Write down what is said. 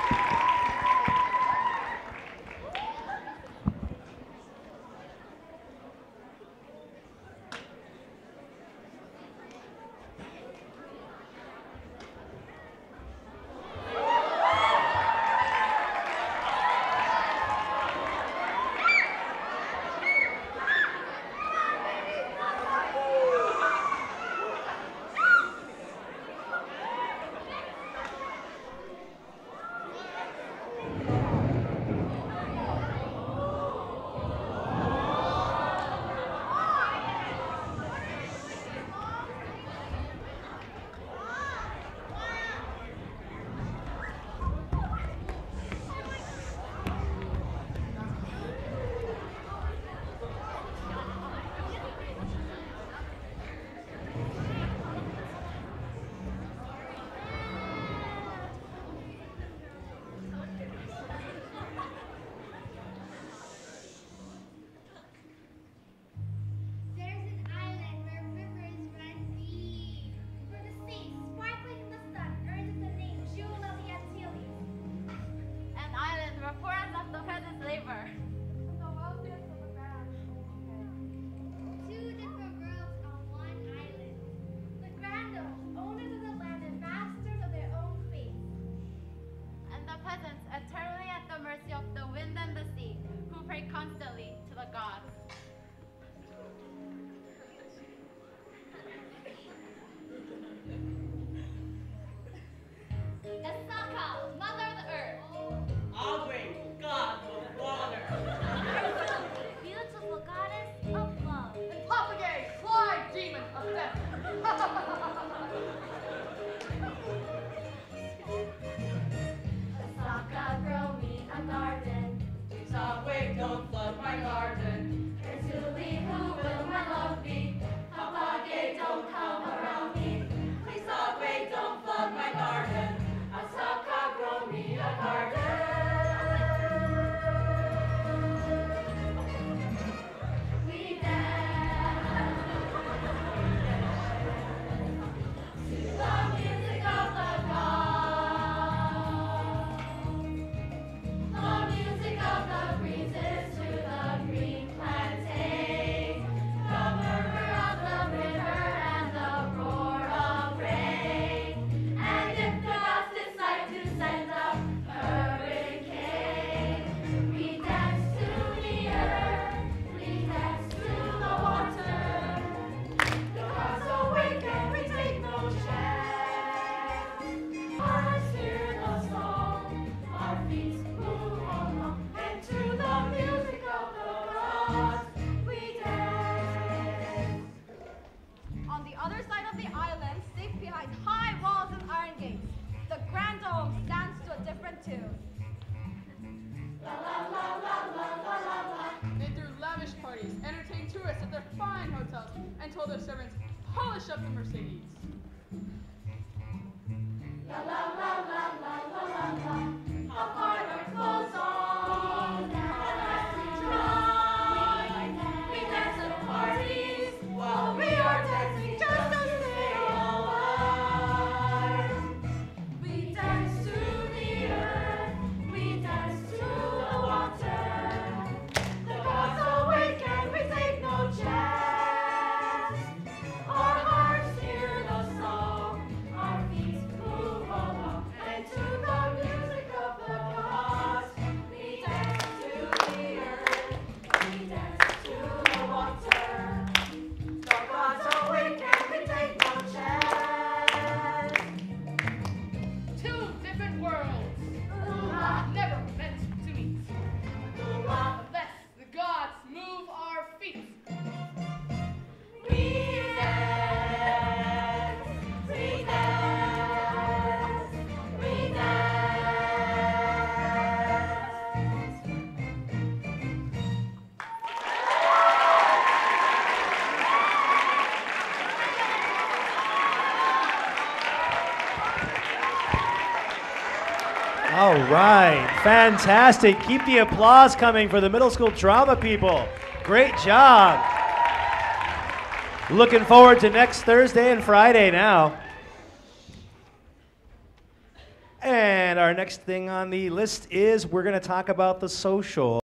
And told their servants, polish up the Mercedes. La la la la la la la la. How hard our clothes on. As we drive, we dance at parties while we are dancing just to stay alive. We dance to the earth, we dance to the water. The gods awake and we take no chance. Our hearts hear the song, our feet move along, and to the music of the gods, we dance to the earth, we dance to the water. The gods awake and we take no chance. Two different worlds, never meant to meet. Unless the gods move our feet. We dance, we dance, we dance. All right, fantastic. Keep the applause coming for the middle school drama people. Great job. Looking forward to next Thursday and Friday now. And And our next thing on the list is we're going to talk about the social.